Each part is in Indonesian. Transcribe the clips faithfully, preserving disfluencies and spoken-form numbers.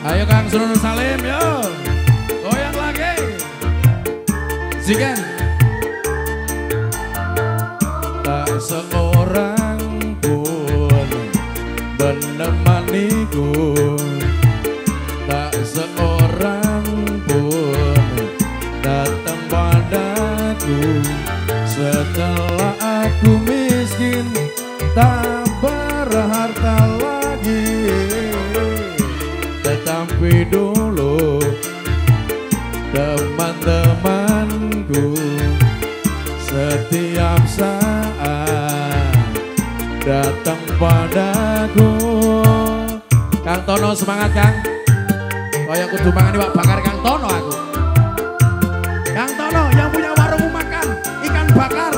Ayo Kang Surun Salim, yo. Goyang lagi. Sikan. Tak seorang pun menemaniku, tak seorang pun datang padaku setelah aku miskin tak berharta lagi. Tetapi dulu teman-temanku setiap saat datang padaku. Kang Tono semangat Kang. Kaya kudu mangan iwak bakar Kang Tono aku. Kang Tono yang punya warung makan ikan bakar.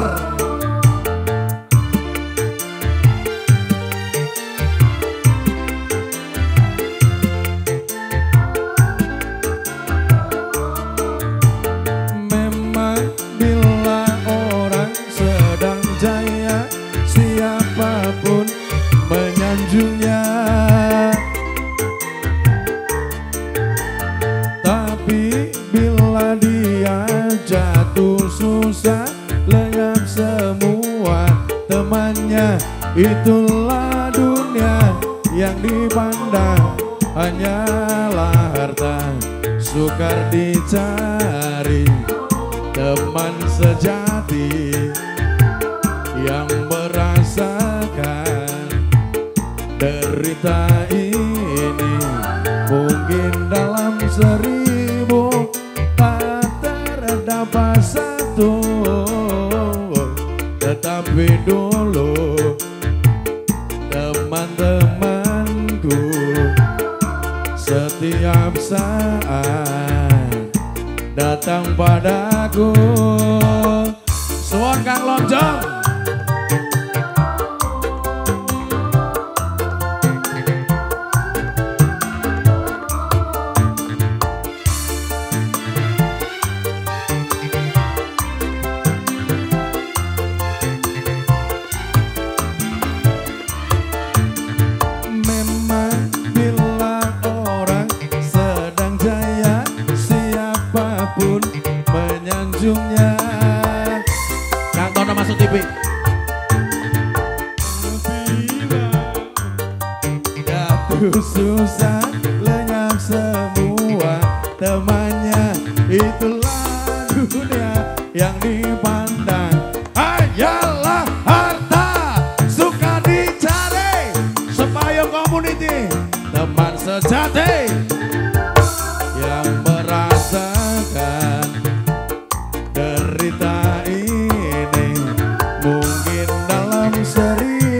Memang bila orang sedang jaya, siapapun menyanjungnya. Tapi bila dia jatuh susah, lenyap semua temannya. Itulah dunia yang dipandang hanyalah harta, sukar dicari teman sejati yang merasakan derita ini. Mungkin dalam seribu tak terdapat satu, tetapi dulu teman-temanku setiap saat datang padaku. Suwon Kang Lonjong. Memang bila orang sedang jaya, siapapun menyanjungnya. Kang Tono masuk T V. Jatuh susah, lenyap semua temannya. Itulah dunia yang dipandang hanyalah harta, suka dicari. Sepayung Community, Teman sejati yang merasakan derita ini. Mungkin dalam seribu